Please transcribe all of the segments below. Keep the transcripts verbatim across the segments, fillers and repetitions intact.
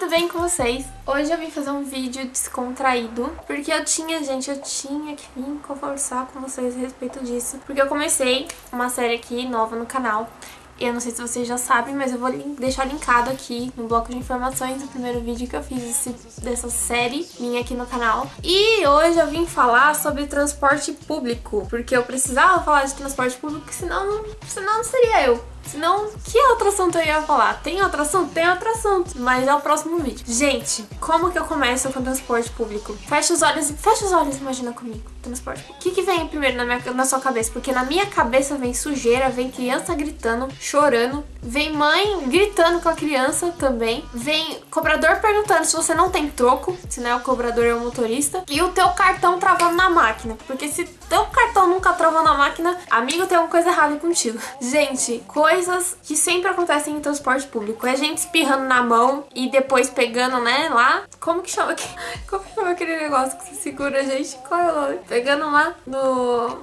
tudo bem com vocês? Hoje eu vim fazer um vídeo descontraído, porque eu tinha, gente, eu tinha que vir conversar com vocês a respeito disso, porque eu comecei uma série aqui nova no canal. Eu não sei se vocês já sabem, mas eu vou deixar linkado aqui no bloco de informações o primeiro vídeo que eu fiz desse, dessa série minha aqui no canal. E hoje eu vim falar sobre transporte público, porque eu precisava falar de transporte público, senão, senão não seria eu. Senão, que outro assunto eu ia falar? Tem outro assunto? Tem outro assunto, mas é o próximo vídeo. Gente, como que eu começo com transporte público? Fecha os olhos, fecha os olhos, imagina comigo. Transporte público. O que que vem primeiro na, minha, na sua cabeça? Porque na minha cabeça vem sujeira, vem criança gritando, chorando, vem mãe gritando com a criança também, vem cobrador perguntando se você não tem troco, se não é o cobrador, é o motorista, e o teu cartão travando na máquina. Porque se teu cartão nunca travou na máquina, amigo, tem uma coisa errada contigo. Gente, coisa coisas que sempre acontecem em transporte público. É gente espirrando na mão e depois pegando, né, lá. Como que chama? Como que chama aquele negócio que se segura, gente? Qual é o nome? Pegando lá no...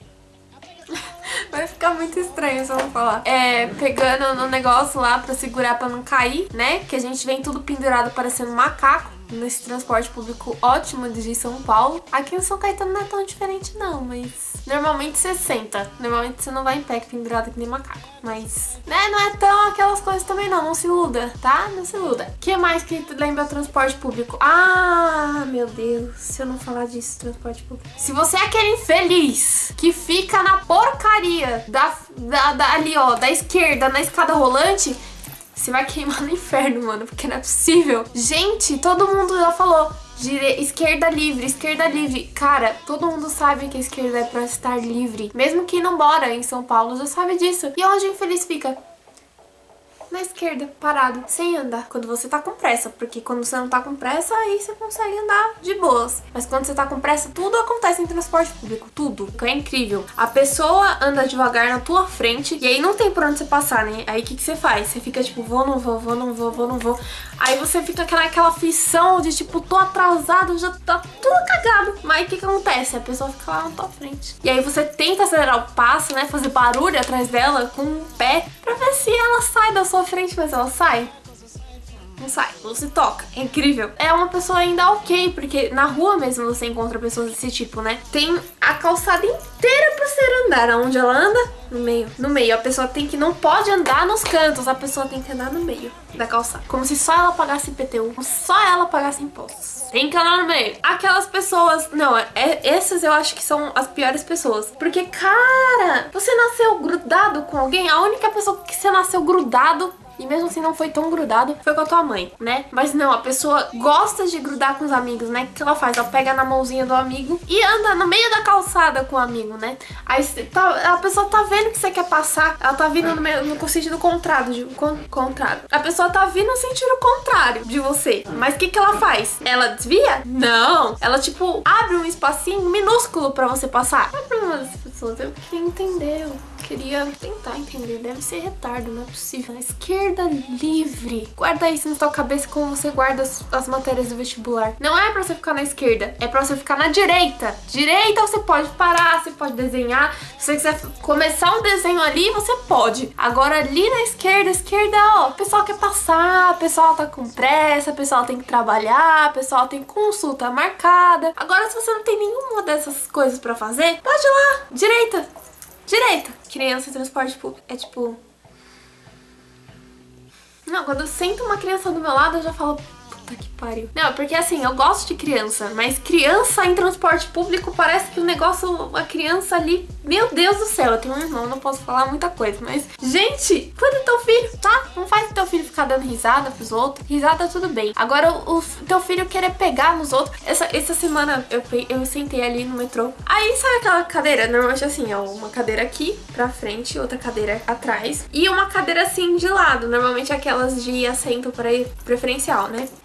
Vai ficar muito estranho se eu não falar. É, pegando no negócio lá pra segurar pra não cair, né? Que a gente vem tudo pendurado parecendo macaco nesse transporte público ótimo de São Paulo. Aqui em São Caetano não é tão diferente não, mas... Normalmente você senta. Normalmente você não vai em pé pendurado que nem macaco. Mas, né, não é tão aquelas coisas também não. Não se iluda, tá? Não se iluda. O que mais que lembra transporte público? Ah, meu Deus. Se eu não falar disso, transporte público. Se você é aquele infeliz que fica na porcaria da, da, da ali, ó, da esquerda, na escada rolante... Você vai queimar no inferno, mano, porque não é possível. Gente, todo mundo já falou dire... esquerda livre, esquerda livre. Cara, todo mundo sabe que a esquerda é pra estar livre. Mesmo quem não mora em São Paulo já sabe disso. E onde o infeliz fica? Na esquerda, parado, sem andar. Quando você tá com pressa, porque quando você não tá com pressa, aí você consegue andar de boas. Mas quando você tá com pressa, tudo acontece em transporte público, tudo. É incrível. A pessoa anda devagar na tua frente e aí não tem por onde você passar, né? Aí o que que você faz? Você fica tipo, vou, não vou, vou, não vou, vou, não vou. Aí você fica aquela, aquela aflição de tipo, tô atrasado, já tá tudo cagado. Mas o que que acontece? A pessoa fica lá na tua frente. E aí você tenta acelerar o passo, né? Fazer barulho atrás dela com o pé pra ver se ela sai da sua frente, mas ela sai. Não sai, não se toca. É incrível. É uma pessoa ainda ok, porque na rua mesmo você encontra pessoas desse tipo, né? Tem a calçada inteira pra ser andar. Aonde ela anda? No meio. No meio. A pessoa tem que não pode andar nos cantos. A pessoa tem que andar no meio da calçada. Como se só ela pagasse I P T U. Como se só ela pagasse impostos. Tem que andar no meio. Aquelas pessoas... Não, é, essas eu acho que são as piores pessoas. Porque, cara, você nasceu grudado com alguém? A única pessoa que você nasceu grudado... E mesmo assim não foi tão grudado, foi com a tua mãe, né? Mas não, a pessoa gosta de grudar com os amigos, né? O que ela faz? Ela pega na mãozinha do amigo e anda no meio da calçada com o amigo, né? Aí tá, a pessoa tá vendo que você quer passar, ela tá vindo no, meio, no sentido contrário, de, con, contrário. A pessoa tá vindo no sentido contrário de você. Mas o que que ela faz? Ela desvia? Não! Ela, tipo, abre um espacinho minúsculo pra você passar. Qual é o problema dessas pessoas? Eu queria entender, eu queria tentar entender. Deve ser retardo, não é possível. A esquerda livre. Guarda isso na sua cabeça como você guarda as, as matérias do vestibular. Não é pra você ficar na esquerda, é pra você ficar na direita. Direita você pode parar, você pode desenhar. Se você quiser começar um desenho ali, você pode. Agora ali na esquerda, esquerda, ó, o pessoal quer passar, o pessoal tá com pressa, o pessoal tem que trabalhar, o pessoal tem consulta marcada. Agora se você não tem nenhuma dessas coisas pra fazer, pode ir lá, direita, direita. Criança em transporte público é tipo... Não, quando eu sento uma criança do meu lado, eu já falo... Puta que pariu. Não, porque assim, eu gosto de criança, mas criança em transporte público parece que o negócio... A criança ali... Meu Deus do céu, eu tenho um irmão, não posso falar muita coisa, mas... Gente, cuida do teu filho, tá? Não faz o teu filho ficar dando risada pros outros. Risada tudo bem. Agora, o, o teu filho querer pegar nos outros... Essa, essa semana eu, eu sentei ali no metrô. Aí, sabe aquela cadeira? Normalmente assim, ó, uma cadeira aqui pra frente, outra cadeira atrás. E uma cadeira assim de lado. Normalmente aquelas de assento para preferencial, né? E aí eu me sentei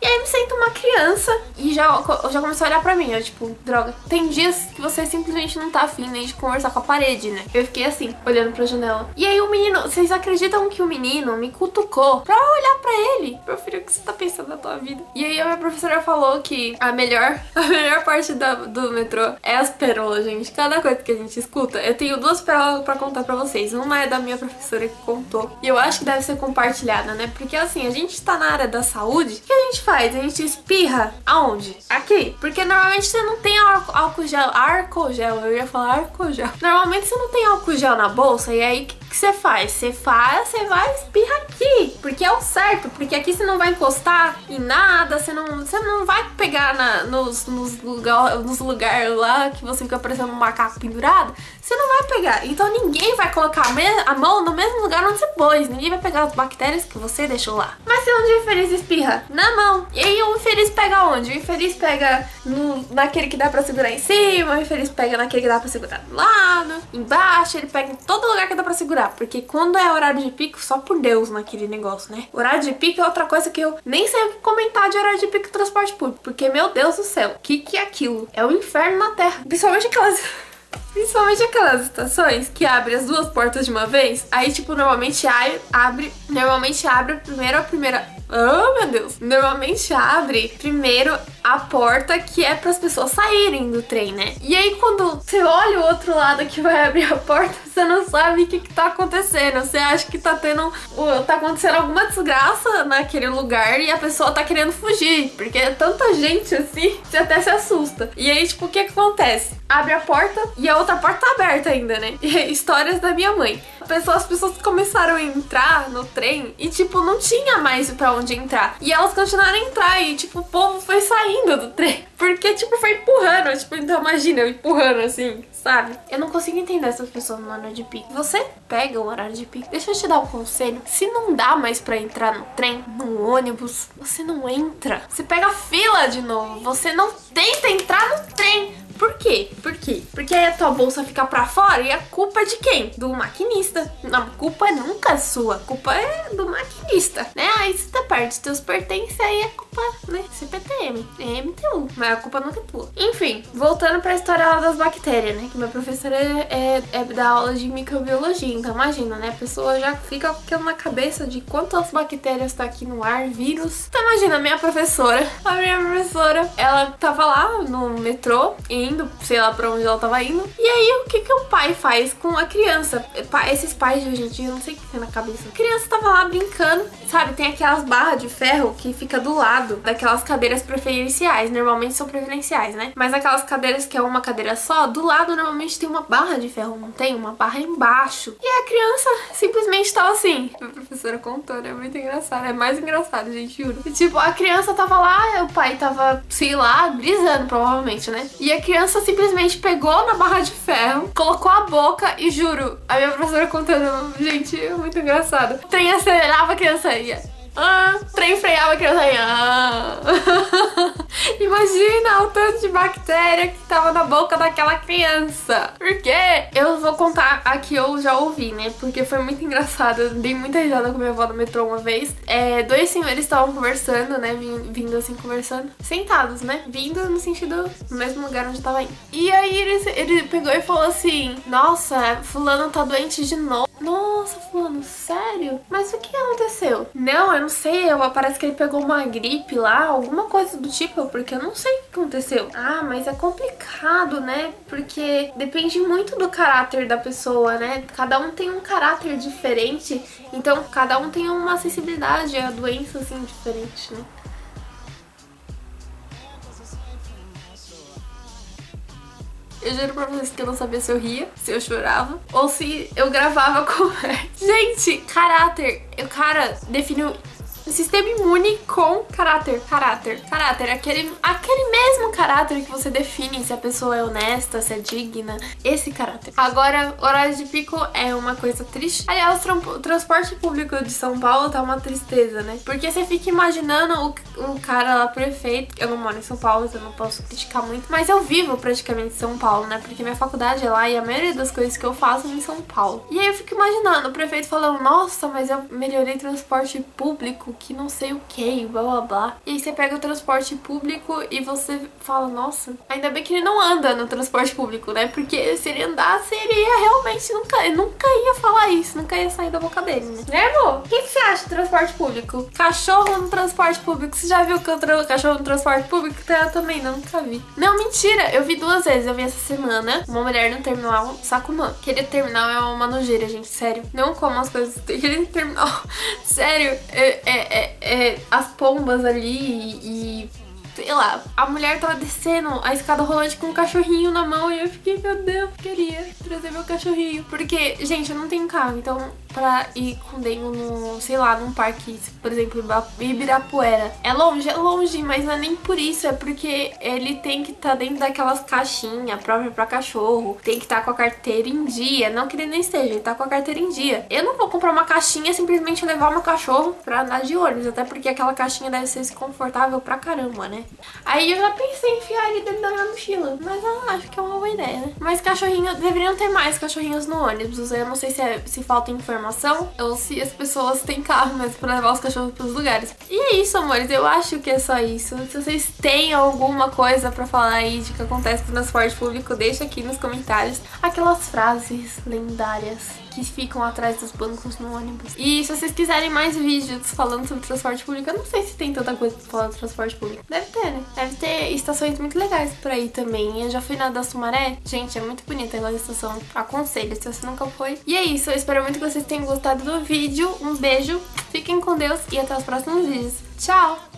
senta uma criança e já, já começou a olhar pra mim. Eu, tipo, droga. Tem dias que você simplesmente não tá afim nem de conversar com a parede, né? Eu fiquei assim, olhando pra janela. E aí o menino, vocês acreditam que o menino me cutucou pra eu olhar pra ele? Meu filho, o que você tá pensando na tua vida? E aí a minha professora falou que a melhor, a melhor parte da, do metrô é as pérolas, gente. Cada coisa que a gente escuta. Eu tenho duas pérolas pra contar pra vocês. Uma é da minha professora que contou. E eu acho que deve ser compartilhada, né? Porque assim, a gente tá na área da saúde. O que a gente faz? A gente espirra aonde? Aqui. Porque normalmente você não tem álcool gel. Álcool gel. Eu ia falar álcool gel. Normalmente você não tem álcool gel na bolsa. E aí, o que, que você faz? Você faz, você vai espirra aqui. Porque é o certo. Porque aqui você não vai encostar em nada. Você não, você não vai pegar na, nos, nos lugares nos lugar lá que você fica parecendo um macaco pendurado. Você não vai pegar. Então ninguém vai colocar a mão no mesmo lugar onde você pôs. Ninguém vai pegar as bactérias que você deixou lá. Mas se onde o infeliz espirra? Na mão. E aí o infeliz pega onde? O infeliz pega no, naquele que dá pra segurar em cima. O infeliz pega naquele que dá pra segurar do lado, embaixo. Ele pega em todo lugar que dá pra segurar. Porque quando é horário de pico, só por Deus naquele negócio, né? Horário de pico é outra coisa que eu nem sei comentar de horário de pico do transporte público. Porque, meu Deus do céu, o que que é aquilo? É o inferno na Terra. Principalmente aquelas... Principalmente aquelas estações que abrem as duas portas de uma vez. Aí, tipo, normalmente abre... Normalmente abre primeiro a primeira... Oh, meu Deus! Normalmente abre primeiro a porta que é para as pessoas saírem do trem, né? E aí, quando você olha o outro lado que vai abrir a porta, você não sabe o que que tá acontecendo. Você acha que tá tendo... Tá acontecendo alguma desgraça naquele lugar e a pessoa tá querendo fugir. Porque é tanta gente assim, você até se assusta. E aí, tipo, o que que acontece? Abre a porta e a outra porta tá aberta ainda, né? E histórias da minha mãe. Pessoas, as pessoas começaram a entrar no trem e, tipo, não tinha mais pra onde entrar. E elas continuaram a entrar e, tipo, o povo foi saindo do trem. Porque, tipo, foi empurrando. Tipo, então imagina, eu empurrando assim, sabe? Eu não consigo entender essas pessoas no horário de pico. Você pega o horário de pico. Deixa eu te dar um conselho. Se não dá mais pra entrar no trem, no ônibus, você não entra. Você pega a fila de novo. Você não tenta entrar no trem. Por quê? Por quê? Porque aí a tua bolsa fica pra fora e a culpa é de quem? Do maquinista. Não, a culpa nunca é sua. A culpa é do maquinista, né? Aí se tu perde teus pertences, aí é culpa, né? C P T M, é M T U. Mas a culpa nunca é tua. Enfim, voltando pra história lá das bactérias, né? Que minha professora é, é, é da aula de microbiologia. Então imagina, né? A pessoa já fica com aquilo na cabeça de quantas bactérias tá aqui no ar, vírus. Então imagina, a minha professora, a minha professora, ela tava lá no metrô, indo, sei lá pra onde ela tava indo. E aí, o que que o pai faz com a criança? Esses pais de hoje em dia, eu não sei o que tem na cabeça. A criança tava lá brincando, sabe? Tem aquelas barras de ferro que fica do lado daquelas cadeiras preferenciais. Normalmente são preferenciais, né? Mas aquelas cadeiras que é uma cadeira só, do lado normalmente tem uma barra de ferro, não tem? Uma barra embaixo. E a criança simplesmente tava assim. A professora contou, né? Muito engraçado. É mais engraçado, gente, juro. E, tipo, a criança tava lá, o pai tava, sei lá, brisando, provavelmente, né? E a criança simplesmente pegou na barra de ferro, colocou a boca e, juro, a minha professora contando, gente, é muito engraçado. O trem acelerava, a criança ia. Ah, o trem freava, a criança ia. Ah. Imagina o tanto de bactéria que tava na boca daquela criança. Por quê? Eu vou contar a que eu já ouvi, né? Porque foi muito engraçado. Eu dei muita risada com minha avó no metrô uma vez. É, dois senhores estavam conversando, né? Vindo assim, conversando. Sentados, né? Vindo no sentido, no mesmo lugar onde tava indo. E aí ele, ele pegou e falou assim: nossa, fulano tá doente de novo. Nossa, fulano, sério? Mas o que aconteceu? Não, eu não sei, eu, parece que ele pegou uma gripe lá, alguma coisa do tipo, porque eu não sei o que aconteceu. Ah, mas é complicado, né? Porque depende muito do caráter da pessoa, né? Cada um tem um caráter diferente, então cada um tem uma sensibilidade a doença, assim, diferente, né? Eu juro pra vocês que eu não sabia se eu ria, se eu chorava, ou se eu gravava com... Gente, caráter. O cara definiu sistema imune com caráter. Caráter. Caráter. Aquele, aquele mesmo caráter que você define se a pessoa é honesta, se é digna. Esse caráter. Agora, horário de pico é uma coisa triste. Aliás, o transporte público de São Paulo tá uma tristeza, né? Porque você fica imaginando o, o cara lá, prefeito. Eu não moro em São Paulo, então eu não posso criticar muito. Mas eu vivo praticamente em São Paulo, né? Porque minha faculdade é lá e a maioria das coisas que eu faço é em São Paulo. E aí eu fico imaginando o prefeito falando: nossa, mas eu melhorei transporte público. que não sei o que, blá blá blá. E aí você pega o transporte público e você fala, nossa, ainda bem que ele não anda no transporte público, né? Porque se ele andasse, ele ia realmente nunca, nunca ia falar isso, nunca ia sair da boca dele, né? Né, amor? O que, que você acha de transporte público? Cachorro no transporte público. Você já viu que eu tra... cachorro no transporte público? Eu também não, nunca vi. Não, mentira. Eu vi duas vezes. Eu vi essa semana uma mulher no terminal Sacomã. Aquele terminal é uma nojeira, gente. Sério. Não como as coisas daquele terminal. Sério. É, é, é, é, as pombas ali e... e sei lá, a mulher tava descendo a escada rolante com um cachorrinho na mão e eu fiquei, meu Deus, queria trazer meu cachorrinho. Porque, gente, eu não tenho carro, então pra ir com o Dengo no, sei lá, num parque, por exemplo, Ibirapuera, é longe, é longe, mas não é nem por isso, é porque ele tem que estar tá dentro daquelas caixinhas próprias pra cachorro, tem que estar tá com a carteira em dia, não que ele nem esteja, ele tá com a carteira em dia. Eu não vou comprar uma caixinha e simplesmente levar meu cachorro pra andar de ônibus, até porque aquela caixinha deve ser desconfortável pra caramba, né? Aí eu já pensei em enfiar ele dentro da minha mochila, mas eu acho que é uma boa ideia, né? Mas cachorrinho, deveriam ter mais cachorrinhos no ônibus. Eu não sei se, é, se falta informação ou se as pessoas têm carro mesmo pra levar os cachorros pros lugares. E é isso, amores, eu acho que é só isso. Se vocês têm alguma coisa pra falar aí de que acontece no transporte público, deixa aqui nos comentários aquelas frases lendárias que ficam atrás dos bancos no ônibus. E se vocês quiserem mais vídeos falando sobre transporte público, eu não sei se tem tanta coisa pra falar do transporte público. Deve ter, né? Deve ter estações muito legais por aí também. Eu já fui na da Sumaré. Gente, é muito bonita aquela estação. Aconselho, se você nunca foi. E é isso, eu espero muito que vocês tenham gostado do vídeo. Um beijo, fiquem com Deus e até os próximos vídeos. Tchau!